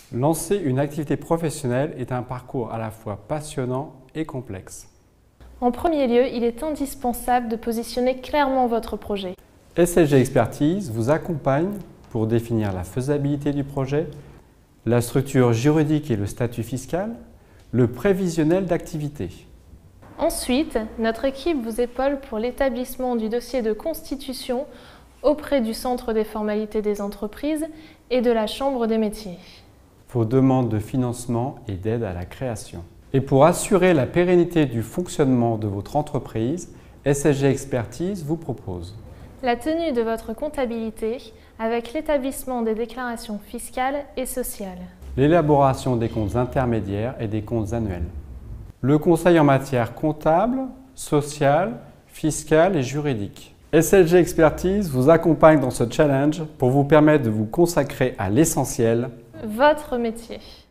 Lancer une activité professionnelle est un parcours à la fois passionnant et complexe. En premier lieu, il est indispensable de positionner clairement votre projet. SLG Expertise vous accompagne pour définir la faisabilité du projet, la structure juridique et le statut fiscal, le prévisionnel d'activité. Ensuite, notre équipe vous épaule pour l'établissement du dossier de constitution auprès du Centre des formalités des entreprises et de la Chambre des métiers. Vos demandes de financement et d'aide à la création. Et pour assurer la pérennité du fonctionnement de votre entreprise, SLG Expertise vous propose la tenue de votre comptabilité avec l'établissement des déclarations fiscales et sociales, l'élaboration des comptes intermédiaires et des comptes annuels, le conseil en matière comptable, sociale, fiscale et juridique. SLG Expertise vous accompagne dans ce challenge pour vous permettre de vous consacrer à l'essentiel, votre métier.